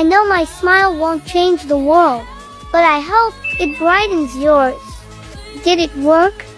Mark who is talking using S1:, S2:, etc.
S1: I know my smile won't change the world, but I hope it brightens yours. Did it work?